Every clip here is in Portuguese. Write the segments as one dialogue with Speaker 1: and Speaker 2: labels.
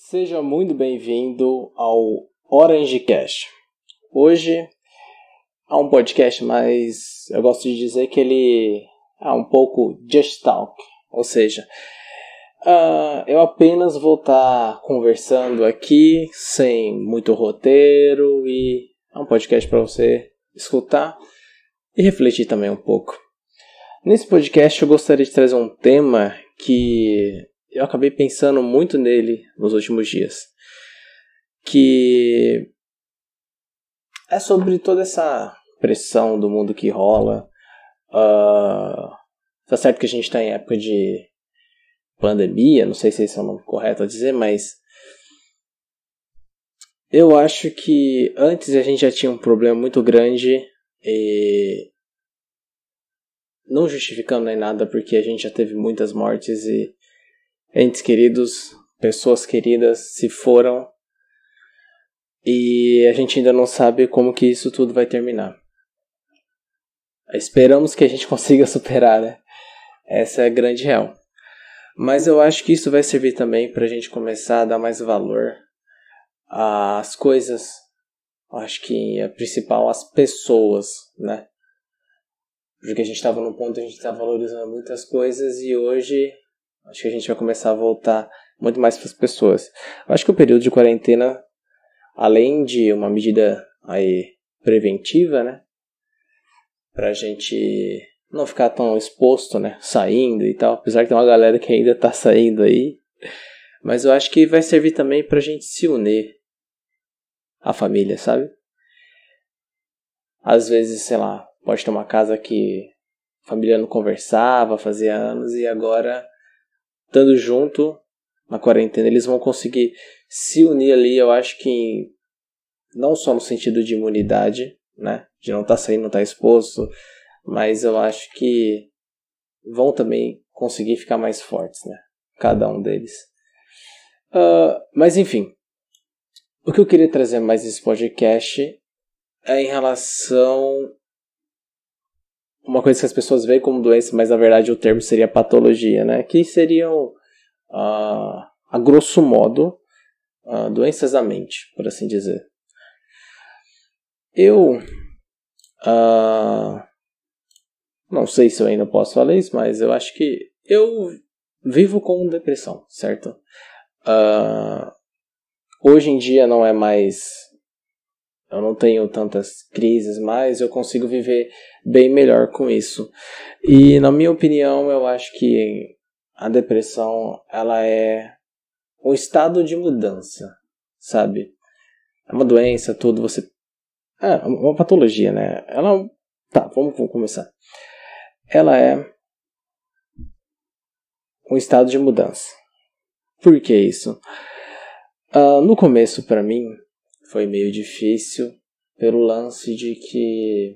Speaker 1: Seja muito bem-vindo ao Orange Cast. Hoje é um podcast, mas eu gosto de dizer que ele é um pouco just talk, ou seja, eu apenas vou estar conversando aqui sem muito roteiro e é um podcast para você escutar e refletir também um pouco. Nesse podcast eu gostaria de trazer um tema que eu acabei pensando muito nele nos últimos dias, que é sobre toda essa pressão do mundo que rola. Tá certo que a gente está em época de pandemia, não sei se esse é o nome correto a dizer, mas eu acho que antes a gente já tinha um problema muito grande e não justificando nem nada, porque a gente já teve muitas mortes e entes queridos, pessoas queridas se foram e a gente ainda não sabe como que isso tudo vai terminar. Esperamos que a gente consiga superar, né? Essa é a grande real. Mas eu acho que isso vai servir também para a gente começar a dar mais valor às coisas. Acho que é principal às pessoas, né? Porque a gente estava num ponto onde a gente estava valorizando muitas coisas e hoje acho que a gente vai começar a voltar muito mais para as pessoas. Eu acho que o período de quarentena, além de uma medida aí preventiva, né, pra gente não ficar tão exposto, né, saindo e tal, apesar que tem uma galera que ainda tá saindo aí, mas eu acho que vai servir também pra gente se unir à família, sabe? Às vezes, sei lá, pode ter uma casa que a família não conversava, fazia anos, e agora, estando junto na quarentena, eles vão conseguir se unir ali. Eu acho que não só no sentido de imunidade, né, de não estar saindo, não estar exposto, mas eu acho que vão também conseguir ficar mais fortes, né, cada um deles. Mas enfim, o que eu queria trazer mais nesse podcast é em relação a uma coisa que as pessoas veem como doença, mas na verdade o termo seria patologia, né, que seriam, a grosso modo, doenças da mente, por assim dizer. Eu não sei se eu ainda posso falar isso, mas eu acho que eu vivo com depressão, certo? Hoje em dia não é mais... Eu não tenho tantas crises, mas eu consigo viver bem melhor com isso. E na minha opinião, eu acho que a depressão, ela é um estado de mudança, sabe? É uma doença, tudo, você... É uma patologia, né? Ela... Tá, vamos começar. Ela é um estado de mudança. Por que isso? No começo, pra mim, foi meio difícil pelo lance de que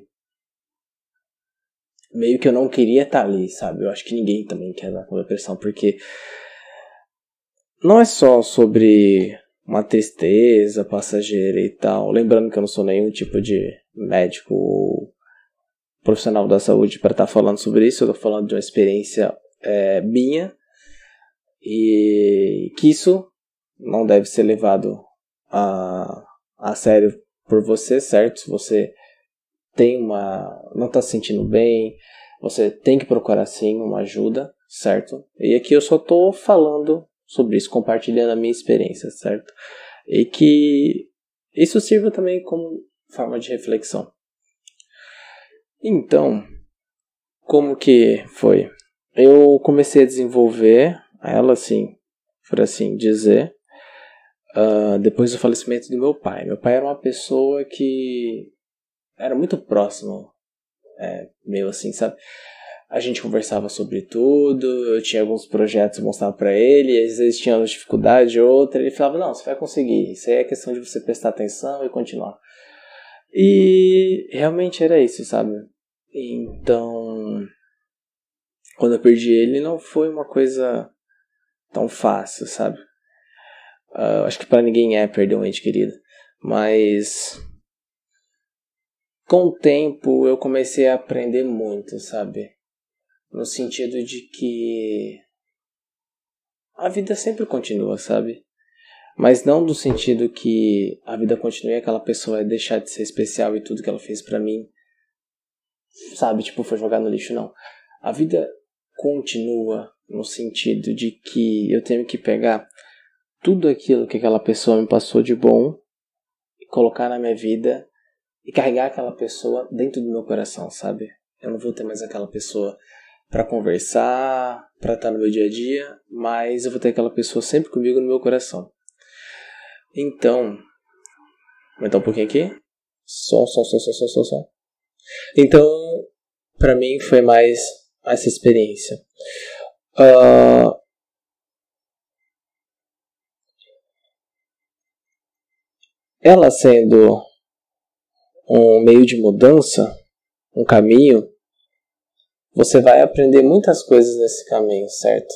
Speaker 1: meio que eu não queria estar ali, sabe? Eu acho que ninguém também quer dar com depressão, porque não é só sobre uma tristeza passageira e tal. Lembrando que eu não sou nenhum tipo de médico ou profissional da saúde para estar falando sobre isso. Eu tô falando de uma experiência minha e que isso não deve ser levado a sério por você, certo? Se você não está se sentindo bem, você tem que procurar sim uma ajuda, certo? E aqui eu só estou falando sobre isso, compartilhando a minha experiência, certo? E que isso sirva também como forma de reflexão. Então, como que foi? Eu comecei a desenvolver ela, assim, por assim dizer, depois do falecimento do meu pai. Meu pai era uma pessoa que era muito próximo, meio assim, sabe? A gente conversava sobre tudo, eu tinha alguns projetos, eu mostrava pra ele, às vezes tinha uma dificuldade, outra, ele falava, não, você vai conseguir, isso aí é questão de você prestar atenção e continuar. E realmente era isso, sabe? Então, quando eu perdi ele, não foi uma coisa tão fácil, sabe? Acho que pra ninguém é perder um ente querido, mas com o tempo eu comecei a aprender muito, sabe? No sentido de que a vida sempre continua, sabe? Mas não no sentido que a vida continue e aquela pessoa vai deixar de ser especial e tudo que ela fez pra mim, sabe, tipo, foi jogar no lixo, não. A vida continua no sentido de que eu tenho que pegar tudo aquilo que aquela pessoa me passou de bom e colocar na minha vida e carregar aquela pessoa dentro do meu coração, sabe? Eu não vou ter mais aquela pessoa pra conversar, pra estar no meu dia a dia, mas eu vou ter aquela pessoa sempre comigo no meu coração. Então, vou aumentar um pouquinho aqui. Som. Então, pra mim foi mais essa experiência. Ela sendo um meio de mudança, um caminho, você vai aprender muitas coisas nesse caminho, certo?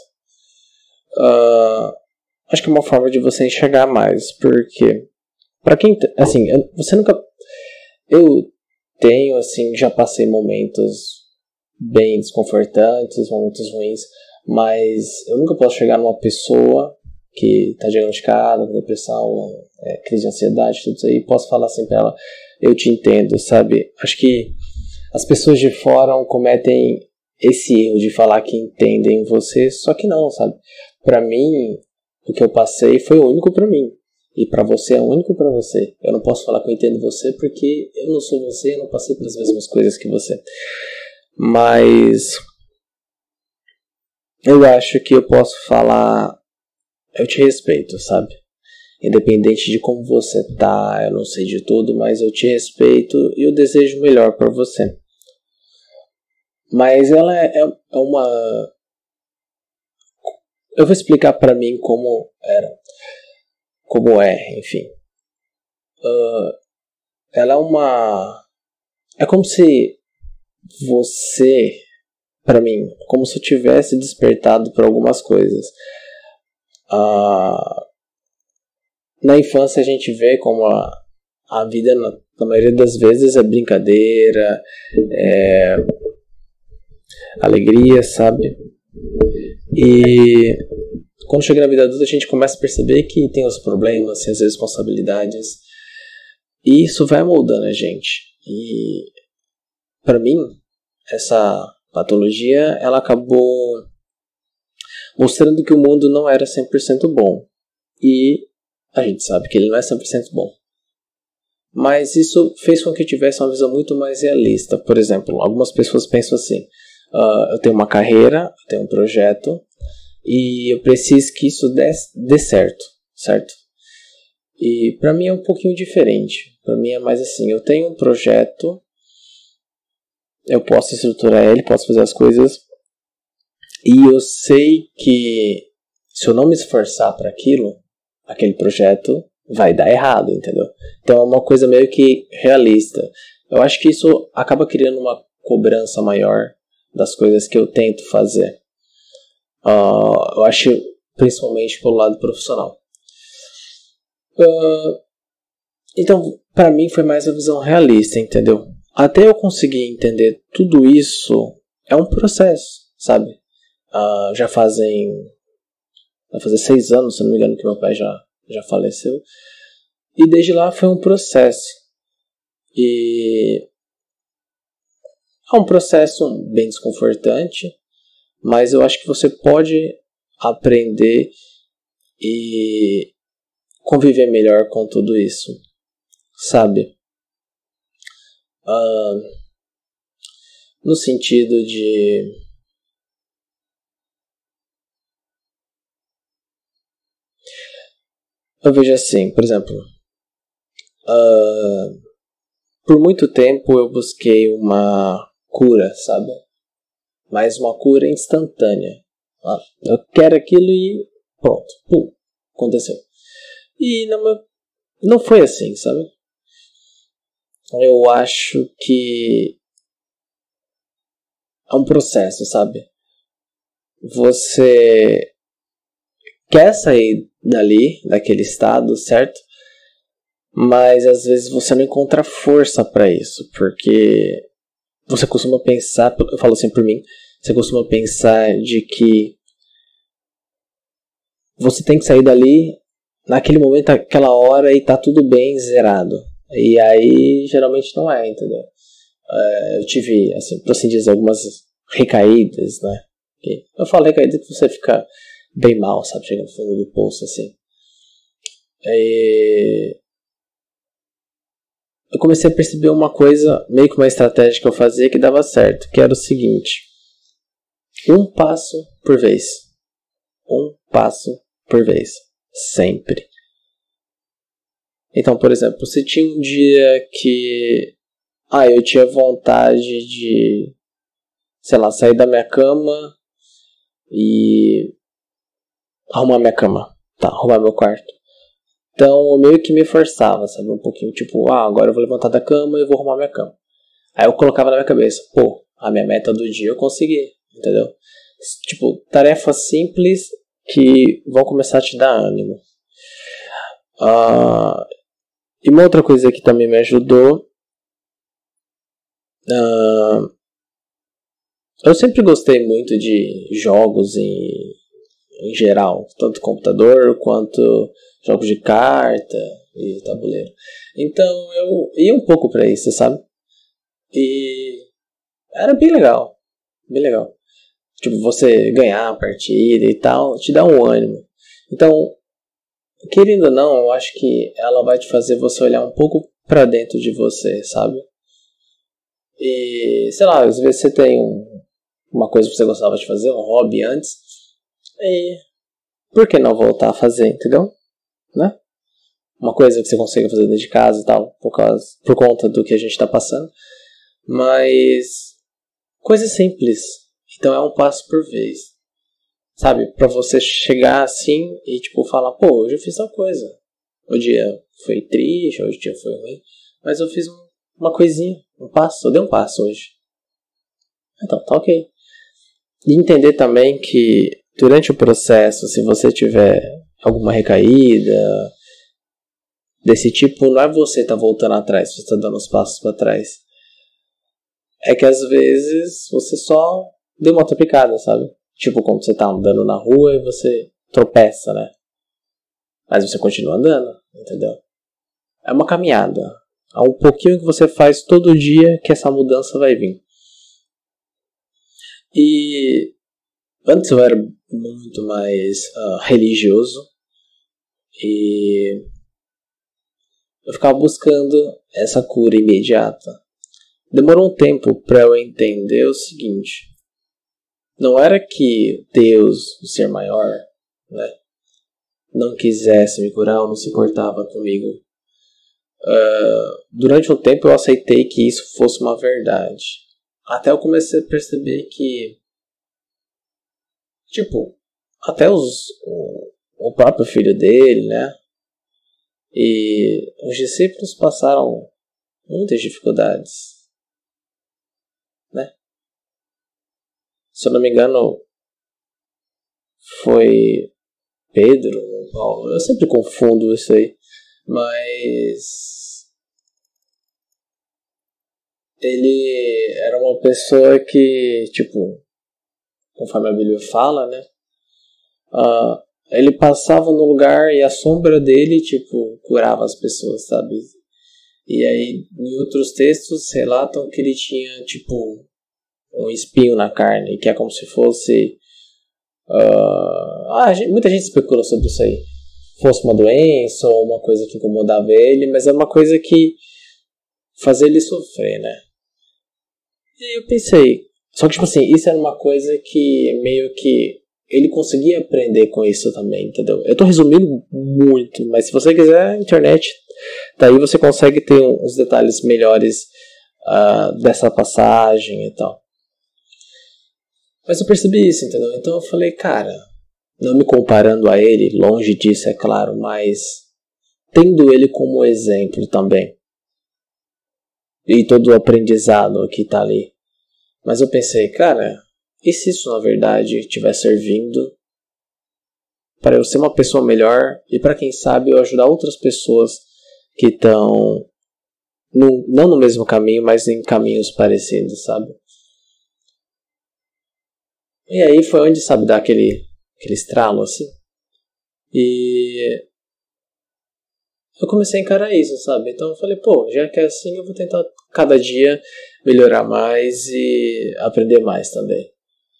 Speaker 1: Acho que é uma forma de você enxergar mais, porque pra quem, assim, você nunca, eu tenho, assim, já passei momentos bem desconfortantes, momentos ruins, mas eu nunca posso chegar numa pessoa que tá diagnosticada com depressão, crise de ansiedade, tudo isso aí, e posso falar assim pra ela, eu te entendo, sabe? Acho que as pessoas de fora cometem esse erro de falar que entendem você, só que não, sabe? Pra mim, o que eu passei foi o único pra mim. E pra você é o único pra você. Eu não posso falar que eu entendo você porque eu não sou você, eu não passei pelas mesmas coisas que você. Mas eu acho que eu posso falar, eu te respeito, sabe? Independente de como você tá, eu não sei de tudo, mas eu te respeito e eu desejo o melhor pra você. Mas ela é uma... Eu vou explicar pra mim como era. Como é, enfim. Ela é uma... É como se você, pra mim, como se eu tivesse despertado por algumas coisas. Na infância a gente vê como a vida, na maioria das vezes, é brincadeira, é alegria, sabe? E quando chega na vida adulta a gente começa a perceber que tem os problemas, tem as responsabilidades, e isso vai moldando a gente. E pra mim, essa patologia, ela acabou mostrando que o mundo não era 100% bom. E a gente sabe que ele não é 100% bom. Mas isso fez com que eu tivesse uma visão muito mais realista. Por exemplo, algumas pessoas pensam assim, eu tenho uma carreira, eu tenho um projeto, e eu preciso que isso dê certo, certo? E pra mim é um pouquinho diferente. Pra mim é mais assim, eu tenho um projeto, eu posso estruturar ele, posso fazer as coisas, e eu sei que se eu não me esforçar para aquele projeto vai dar errado, entendeu? Então é uma coisa meio que realista. Eu acho que isso acaba criando uma cobrança maior das coisas que eu tento fazer. Eu acho, principalmente pelo lado profissional. Então, para mim foi mais a visão realista, entendeu? Até eu conseguir entender tudo isso, é um processo, sabe? Vai fazer 6 anos, se não me engano, que meu pai já faleceu. E desde lá foi um processo. E é um processo bem desconfortante, mas eu acho que você pode aprender e conviver melhor com tudo isso, sabe? No sentido de... Eu vejo assim, por exemplo, por muito tempo eu busquei uma cura, sabe? Mas uma cura instantânea. Eu quero aquilo e pronto, pum, aconteceu. E não foi assim, sabe? Eu acho que é um processo, sabe? Você quer sair daquele estado, certo? Mas às vezes você não encontra força para isso, porque você costuma pensar, eu falo assim por mim, você costuma pensar de que você tem que sair dali naquele momento, aquela hora, e tá tudo bem zerado. E aí, geralmente não é, entendeu? Eu tive, assim, por assim dizer, algumas recaídas, né? Eu falo recaída que você fica bem mal, sabe? Chega no fundo do poço, assim. Eu comecei a perceber uma coisa, meio que uma estratégia que eu fazia que dava certo, que era o seguinte: um passo por vez. Um passo por vez. Sempre. Então, por exemplo, se tinha um dia que eu tinha vontade de, sei lá, sair da minha cama e arrumar minha cama. Tá, arrumar meu quarto. Então eu meio que me forçava, sabe? Um pouquinho, tipo, agora eu vou levantar da cama e eu vou arrumar minha cama. Aí eu colocava na minha cabeça, a minha meta do dia eu consegui, entendeu? Tipo, tarefas simples que vão começar a te dar ânimo. E uma outra coisa que também me ajudou, eu sempre gostei muito de jogos em geral, tanto computador quanto jogos de carta e tabuleiro. Então eu ia um pouco pra isso, sabe? E era bem legal, bem legal. Tipo, você ganhar a partida e tal, te dá um ânimo. Então, querendo ou não, eu acho que ela vai te fazer você olhar um pouco pra dentro de você, sabe? E, sei lá, às vezes você tem uma coisa que você gostava de fazer, um hobby antes, e por que não voltar a fazer, entendeu? Né? Uma coisa que você consiga fazer dentro de casa e tal, por conta do que a gente tá passando. Mas coisa simples. Então é um passo por vez. Sabe? Pra você chegar assim e tipo falar, hoje eu fiz tal coisa. O dia foi triste, hoje o dia foi ruim. Mas eu fiz uma coisinha, um passo. Eu dei um passo hoje. Então, tá ok. E entender também que durante o processo, se você tiver alguma recaída desse tipo, não é você tá voltando atrás, você tá dando os passos para trás. É que às vezes você só deu uma tropicada, sabe? Tipo quando você tá andando na rua e você tropeça, né? Mas você continua andando, entendeu? É uma caminhada. Há um pouquinho que você faz todo dia que essa mudança vai vir. E antes eu era muito mais religioso. E eu ficava buscando essa cura imediata. Demorou um tempo para eu entender o seguinte: não era que Deus, o ser maior, né, não quisesse me curar ou não se importava comigo. Durante um tempo eu aceitei que isso fosse uma verdade. Até eu comecei a perceber que, tipo, até o próprio filho dele, né, e os discípulos passaram muitas dificuldades, né? Se eu não me engano, foi Pedro ou Paulo. Eu sempre confundo isso aí. Mas ele era uma pessoa que, tipo, conforme a Bíblia fala, né? Ele passava no lugar e a sombra dele, tipo, curava as pessoas, sabe? E aí, em outros textos, relatam que ele tinha, tipo, um espinho na carne, que é como se fosse... muita gente especula sobre isso aí. Fosse uma doença ou uma coisa que incomodava ele, mas é uma coisa que fazia ele sofrer, né? E aí eu pensei... Só que, tipo assim, isso era uma coisa que meio que ele conseguia aprender com isso também, entendeu? Eu tô resumindo muito, mas se você quiser, a internet, daí você consegue ter uns detalhes melhores dessa passagem e tal. Mas eu percebi isso, entendeu? Então eu falei, cara, não me comparando a ele, longe disso, é claro, mas tendo ele como exemplo também. E todo o aprendizado que tá ali. Mas eu pensei, cara, e se isso na verdade estiver servindo para eu ser uma pessoa melhor e para quem sabe eu ajudar outras pessoas que estão não no mesmo caminho, mas em caminhos parecidos, sabe? E aí foi onde, sabe, dá aquele estralo assim. E eu comecei a encarar isso, sabe? Então eu falei, pô, já que é assim, eu vou tentar cada dia melhorar mais e aprender mais também.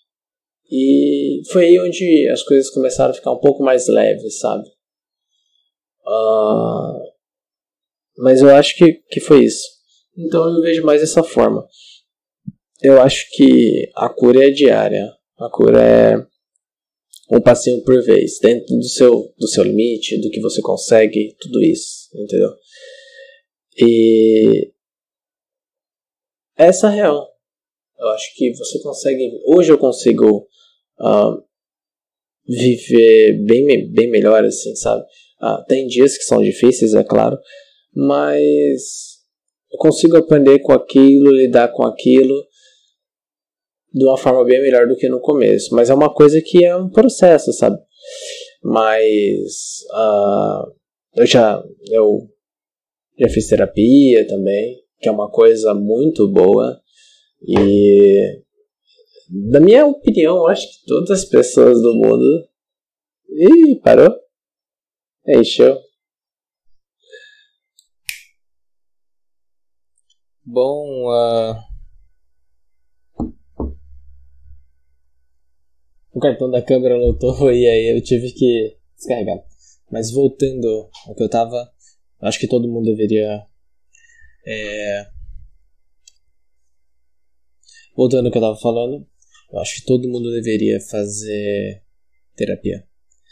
Speaker 1: E foi aí onde as coisas começaram a ficar um pouco mais leves, sabe? Mas eu acho que foi isso. Então eu vejo mais dessa forma. Eu acho que a cura é diária. A cura é um passinho por vez, dentro do seu limite, do que você consegue, tudo isso, entendeu? E essa é a real. Eu acho que você consegue. Hoje eu consigo viver bem melhor, assim, sabe? Tem dias que são difíceis, é claro, mas eu consigo aprender com aquilo, lidar com aquilo de uma forma bem melhor do que no começo. Mas é uma coisa que é um processo, sabe? Mas eu já fiz terapia também, que é uma coisa muito boa. E na minha opinião, eu acho que todas as pessoas do mundo... Ih, parou? Aí, show. Bom, o cartão da câmera lotou e aí eu tive que descarregar. Mas voltando ao que eu tava, acho que todo mundo deveria... Voltando ao que eu tava falando, eu acho que todo mundo deveria fazer terapia.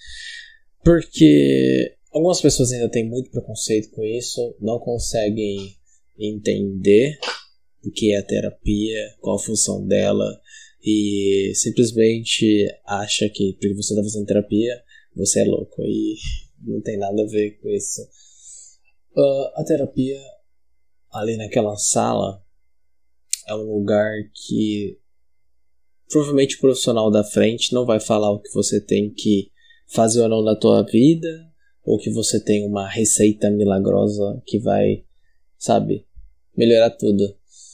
Speaker 1: Porque algumas pessoas ainda têm muito preconceito com isso, não conseguem entender o que é a terapia, qual a função dela, e simplesmente acha que porque você está fazendo terapia, você é louco, e não tem nada a ver com isso. A terapia, ali naquela sala, é um lugar que provavelmente o profissional da frente não vai falar o que você tem que fazer ou não na tua vida, ou que você tem uma receita milagrosa que vai, sabe, melhorar tudo.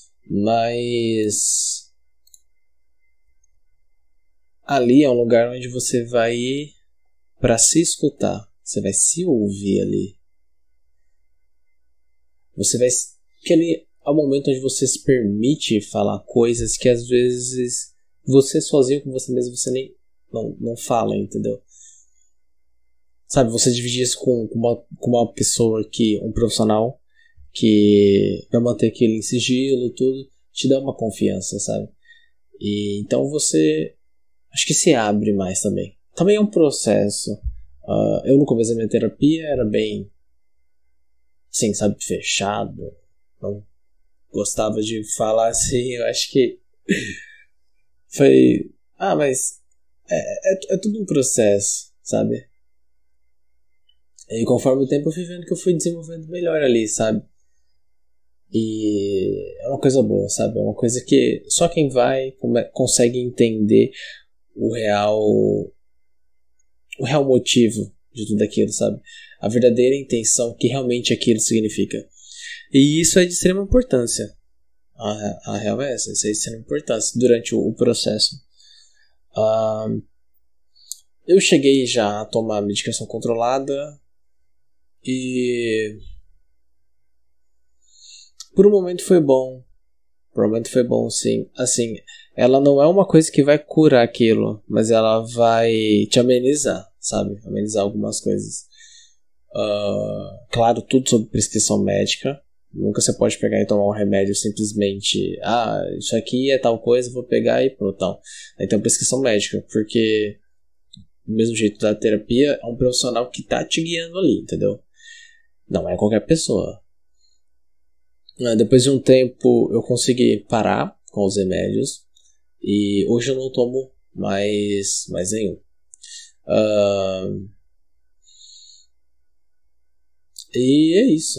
Speaker 1: Mas ali é um lugar onde você vai ir para se escutar, você vai se ouvir ali. Você vai... que ali é o momento onde você se permite falar coisas que às vezes você sozinho com você mesmo você nem não fala, entendeu? Sabe, você dividir isso com uma pessoa um profissional que vai manter aquele sigilo, tudo, te dá uma confiança, sabe? E então você, acho que se abre mais também. Também é um processo. Eu no começo da minha terapia era bem, assim, sabe, fechado. Não gostava de falar assim, eu acho que foi... mas é tudo um processo, sabe? E conforme o tempo eu fui vendo que eu fui desenvolvendo melhor ali, sabe? E é uma coisa boa, sabe? É uma coisa que só quem vai consegue entender o real motivo de tudo aquilo, sabe? A verdadeira intenção que realmente aquilo significa. E isso é de extrema importância. A real é essa, isso é de extrema importância durante o processo. Eu cheguei já a tomar medicação controlada e por um momento foi bom. Por um momento foi bom, sim. Assim, ela não é uma coisa que vai curar aquilo, mas ela vai te amenizar, sabe? Amenizar algumas coisas. Claro, tudo sob prescrição médica. Nunca você pode pegar e tomar um remédio simplesmente... isso aqui é tal coisa, vou pegar e pronto. Não. Aí tem uma prescrição médica, porque do mesmo jeito da terapia, é um profissional que tá te guiando ali, entendeu? Não é qualquer pessoa. Depois de um tempo eu consegui parar com os remédios e hoje eu não tomo mais nenhum. E é isso.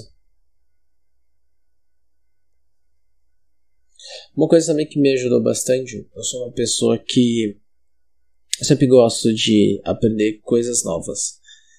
Speaker 1: Uma coisa também que me ajudou bastante, eu sou uma pessoa que eu sempre gosto de aprender coisas novas.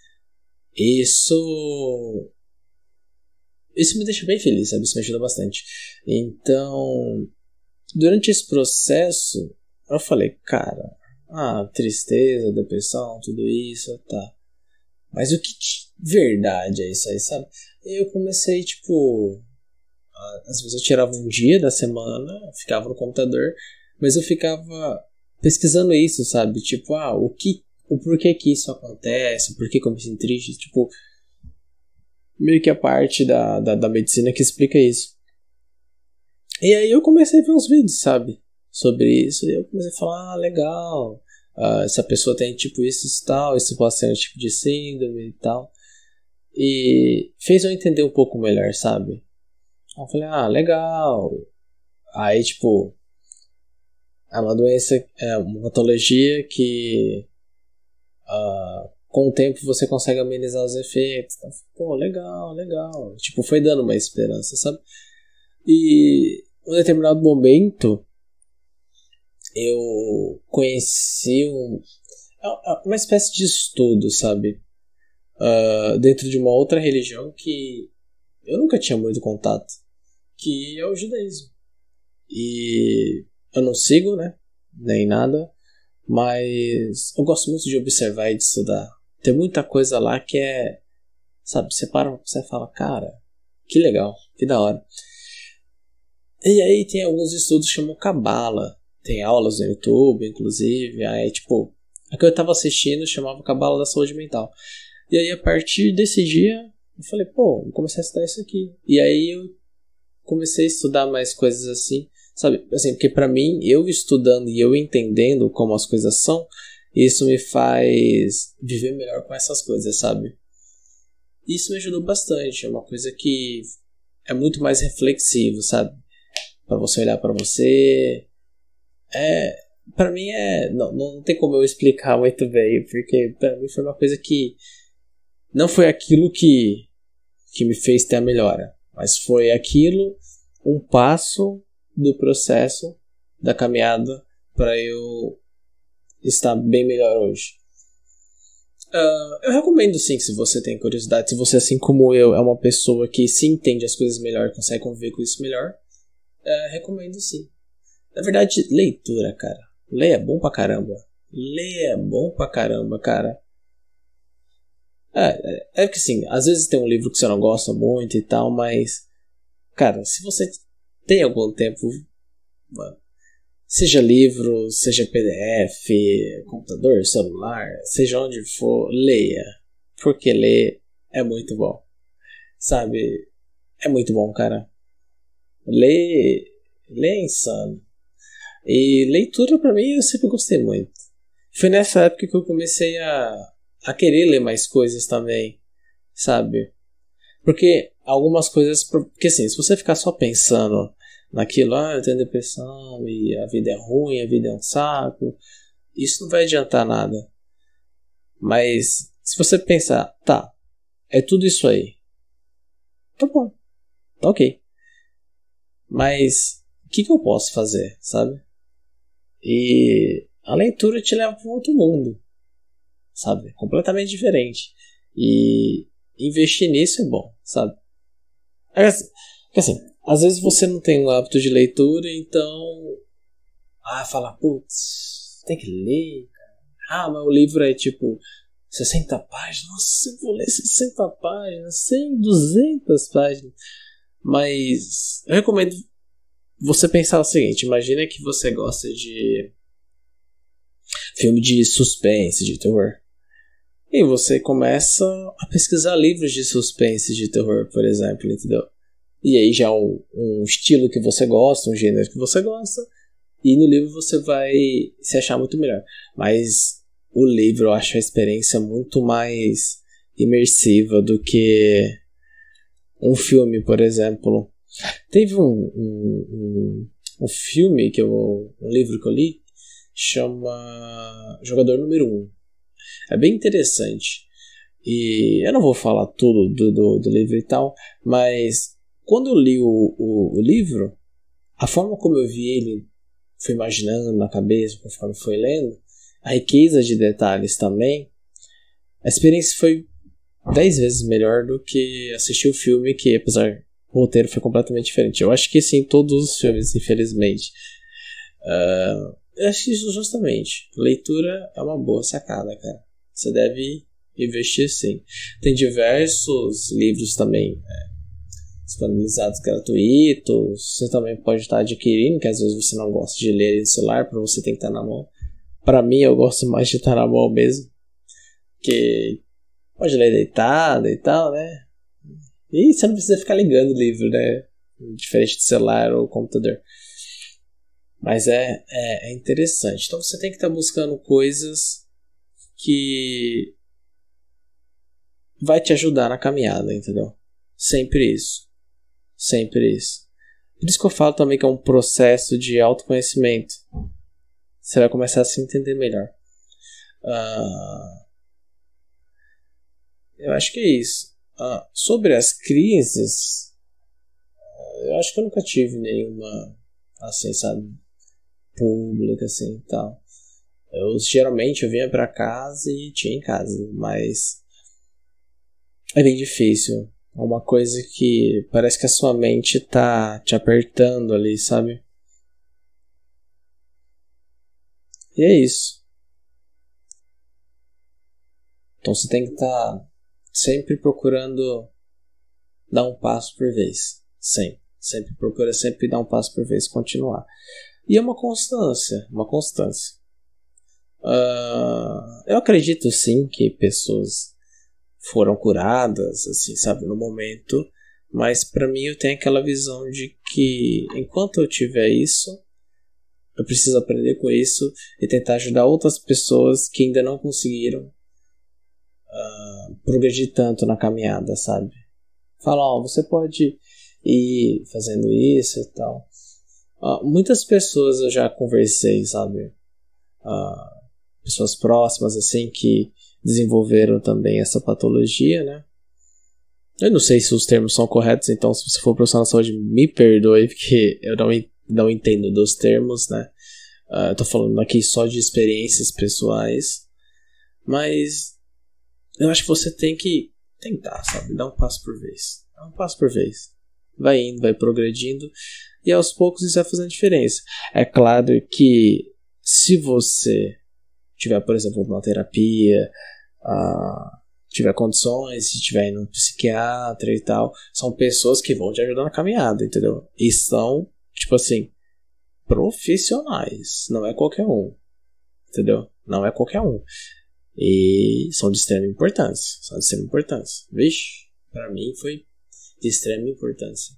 Speaker 1: Isso me deixa bem feliz, sabe? Isso me ajuda bastante. Então, durante esse processo, eu falei, cara, tristeza, depressão, tudo isso, tá. Mas o que verdade, é isso aí, sabe? E eu comecei, tipo, às vezes eu tirava um dia da semana, ficava no computador, mas eu ficava pesquisando isso, sabe? Tipo, o porquê que isso acontece, o porquê que eu me sinto triste, tipo, meio que a parte da medicina que explica isso. E aí eu comecei a ver uns vídeos, sabe? Sobre isso, e eu comecei a falar, legal, essa pessoa tem tipo isso e tal, isso pode ser um tipo de síndrome e tal. E fez eu entender um pouco melhor, sabe? Eu falei, legal. Aí, tipo, é uma doença, é uma patologia que com o tempo você consegue amenizar os efeitos. Então, pô, legal, legal. Tipo, foi dando uma esperança, sabe? E em um determinado momento eu conheci uma espécie de estudo, sabe? Dentro de uma outra religião que eu nunca tinha muito contato, que é o judaísmo. E eu não sigo, né? Nem nada, mas eu gosto muito de observar e de estudar. Tem muita coisa lá que é, sabe, você para, você fala, cara, que legal, que da hora. E aí tem alguns estudos que chamam Cabala. Tem aulas no YouTube, inclusive. Aí, tipo, a que eu tava assistindo chamava Cabala da Saúde Mental. E aí, a partir desse dia, eu falei, pô, vou começar a estudar isso aqui. E aí, eu comecei a estudar mais coisas assim, sabe? Assim, porque pra mim, eu estudando e eu entendendo como as coisas são, isso me faz viver melhor com essas coisas, sabe? Isso me ajudou bastante. É uma coisa que é muito mais reflexivo, sabe? Pra você olhar pra você. Pra mim não tem como eu explicar muito bem, porque pra mim foi uma coisa que não foi aquilo que me fez ter a melhora, mas foi aquilo, um passo do processo da caminhada para eu estar bem melhor hoje. Eu recomendo sim, se você tem curiosidade, se você, assim como eu, é uma pessoa que se entende as coisas melhor, consegue conviver com isso melhor, recomendo sim. Na verdade, leitura, cara. Ler é bom pra caramba. Ler é bom pra caramba, cara. Porque assim, às vezes tem um livro que você não gosta muito e tal, mas, cara, se você tem algum tempo, mano, seja livro, seja PDF, computador, celular, seja onde for, leia. Porque ler é muito bom. Sabe? É muito bom, cara. Ler é insano. E leitura pra mim eu sempre gostei muito. Foi nessa época que eu comecei a querer ler mais coisas também, sabe? Porque algumas coisas... Porque assim, se você ficar só pensando naquilo, eu tenho depressão e a vida é ruim, a vida é um saco, isso não vai adiantar nada. Mas se você pensar, tá, é tudo isso aí, tá bom, tá ok. Mas o que eu posso fazer, sabe? E a leitura te leva para um outro mundo, sabe? Completamente diferente. E investir nisso é bom, sabe? Porque assim, às vezes você não tem o hábito de leitura, então... fala, putz, tem que ler. Mas o livro é tipo 60 páginas. Nossa, eu vou ler 60 páginas, 100, 200 páginas. Mas eu recomendo você pensar o seguinte: imagina que você gosta de filme de suspense, de terror. E você começa a pesquisar livros de suspense, de terror, por exemplo, entendeu? E aí já é um estilo que você gosta, um gênero que você gosta. E no livro você vai se achar muito melhor. Mas o livro eu acho a experiência muito mais imersiva do que um filme, por exemplo. Teve um filme, um livro que eu li, chama Jogador Número 1. É bem interessante. E eu não vou falar tudo do livro e tal, mas quando eu li o livro, a forma como eu vi ele, fui imaginando na cabeça, conforme foi lendo, a riqueza de detalhes também, a experiência foi 10 vezes melhor do que assistir o filme, que apesar o roteiro foi completamente diferente. Eu acho que sim, todos os filmes, infelizmente. Eu acho que isso justamente. Leitura é uma boa sacada, cara. Você deve investir sim. Tem diversos livros também disponibilizados gratuitos. Você também pode estar adquirindo, que às vezes você não gosta de ler no celular, para você tem que estar na mão. Para mim, eu gosto mais de estar na mão mesmo, que pode ler deitado e tal, né? E você não precisa ficar ligando o livro, né? Diferente de celular ou computador. Mas é interessante. Então você tem que estar buscando coisas que vai te ajudar na caminhada, entendeu? Sempre isso. Sempre isso. Por isso que eu falo também que é um processo de autoconhecimento. Você vai começar a se entender melhor. Eu acho que é isso. Sobre as crises, eu acho que eu nunca tive nenhuma, assim, sabe, pública, assim, tal. Geralmente eu vinha pra casa e tinha em casa, mas é bem difícil. É uma coisa que parece que a sua mente tá te apertando ali, sabe? E é isso. Então você tem que estar sempre procurando dar um passo por vez. Sempre procura sempre dar um passo por vez, continuar. E é uma constância, eu acredito sim que pessoas foram curadas, assim, sabe, no momento, mas pra mim eu tenho aquela visão de que enquanto eu tiver isso, eu preciso aprender com isso e tentar ajudar outras pessoas que ainda não conseguiram progredir tanto na caminhada, sabe? Fala, você pode ir fazendo isso e tal. Muitas pessoas eu já conversei, sabe? Pessoas próximas, assim, que desenvolveram também essa patologia, né? Eu não sei se os termos são corretos, então se você for profissional de saúde, me perdoe, porque eu não entendo dos termos, né? Eu tô falando aqui só de experiências pessoais, mas eu acho que você tem que tentar, sabe? Dar um passo por vez. Dá um passo por vez. Vai indo, vai progredindo, e aos poucos isso vai fazendo diferença. É claro que se você tiver, por exemplo, uma terapia, tiver condições, se tiver indo no psiquiatra e tal, são pessoas que vão te ajudar na caminhada, entendeu? E são, tipo assim, profissionais, não é qualquer um, entendeu? Não é qualquer um. E são de extrema importância, Vixe, pra mim foi de extrema importância.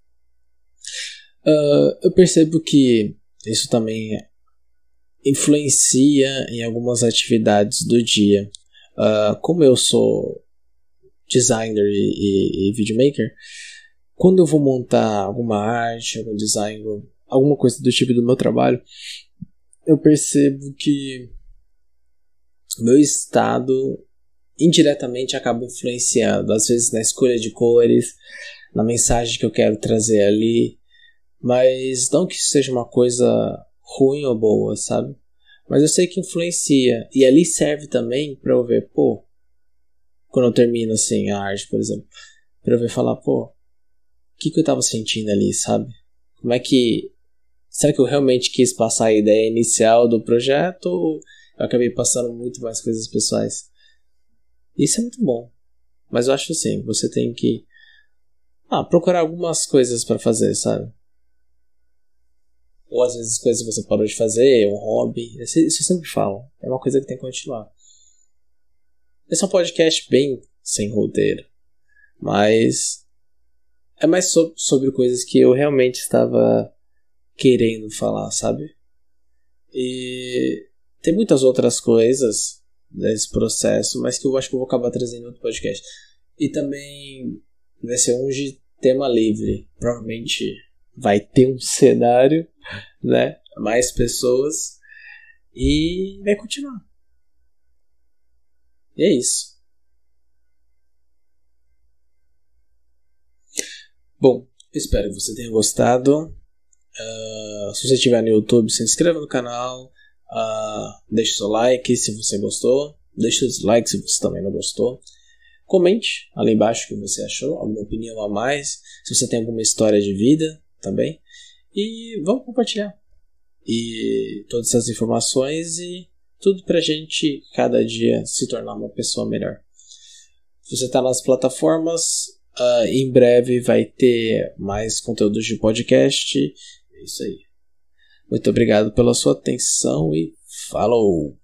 Speaker 1: Eu percebo que isso também influencia em algumas atividades do dia. Como eu sou designer e videomaker, quando eu vou montar alguma arte, algum design, alguma coisa do tipo do meu trabalho, eu percebo que o meu estado indiretamente acaba influenciando, às vezes na escolha de cores, na mensagem que eu quero trazer ali, mas não que isso seja uma coisa ruim ou boa, sabe? Mas eu sei que influencia, e ali serve também pra eu ver, quando eu termino assim a arte, por exemplo, pra eu ver falar, o que eu tava sentindo ali, sabe? Como é que... Será que eu realmente quis passar a ideia inicial do projeto ou eu acabei passando muito mais coisas pessoais? Isso é muito bom. Mas eu acho assim, você tem que procurar algumas coisas pra fazer, sabe? Ou às vezes coisas que você parou de fazer, um hobby. Isso eu sempre falo. É uma coisa que tem que continuar. Esse é um podcast bem sem roteiro. Mas é mais sobre coisas que eu realmente estava querendo falar, sabe? E tem muitas outras coisas nesse processo, mas que eu acho que eu vou acabar trazendo em outro podcast. E também vai ser um de tema livre. Provavelmente vai ter um cenário, né? Mais pessoas. E vai continuar. E é isso. Bom, espero que você tenha gostado. Se você estiver no YouTube, se inscreva no canal. Deixe seu like se você gostou. Deixe seu dislike se você também não gostou. Comente ali embaixo o que você achou, alguma opinião a mais. Se você tem alguma história de vida também. E vamos compartilhar. E todas essas informações e tudo pra gente cada dia se tornar uma pessoa melhor. Se você está nas plataformas, em breve vai ter mais conteúdos de podcast. É isso aí. Muito obrigado pela sua atenção e falou!